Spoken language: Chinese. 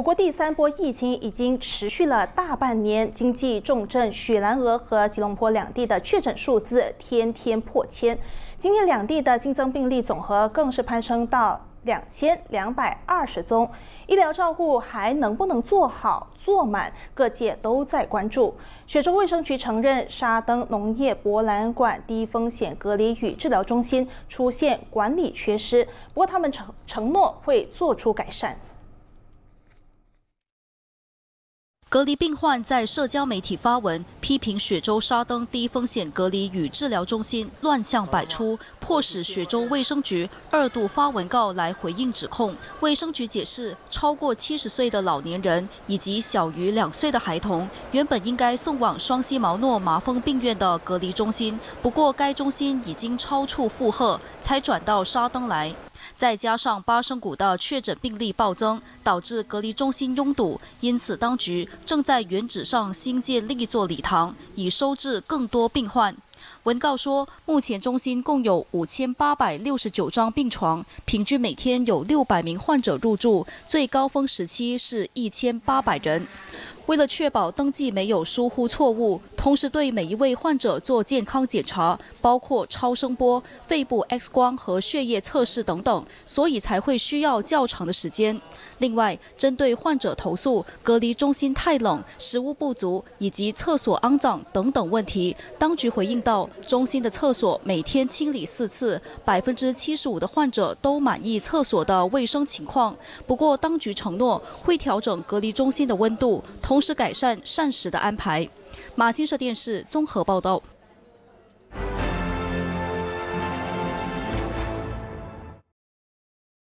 我国第3波疫情已经持续了大半年，经济重镇雪兰莪和吉隆坡两地的确诊数字天天破千。今天两地的新增病例总和更是攀升到2220宗。医疗照护还能不能做好做满，各界都在关注。雪州卫生局承认沙登农业博览馆低风险隔离与治疗中心出现管理缺失，不过他们承诺会做出改善。 隔离病患在社交媒体发文，批评雪州沙登低风险隔离与治疗中心乱象百出，迫使雪州卫生局2度发文告来回应指控。卫生局解释，超过70岁的老年人以及小于2岁的孩童，原本应该送往双溪毛诺麻风病院的隔离中心，不过该中心已经超出负荷，才转到沙登来。 再加上巴生谷的确诊病例暴增，导致隔离中心拥堵，因此当局正在原址上新建另一座礼堂，以收治更多病患。文告说，目前中心共有5869张病床，平均每天有600名患者入住，最高峰时期是1800人。 为了确保登记没有疏忽错误，同时对每一位患者做健康检查，包括超声波、肺部 X 光和血液测试等等，所以才会需要较长的时间。另外，针对患者投诉隔离中心太冷、食物不足以及厕所肮脏等等问题，当局回应到，中心的厕所每天清理4次，75%的患者都满意厕所的卫生情况。不过，当局承诺会调整隔离中心的温度。 同时改善膳食的安排。马新社电视综合报道。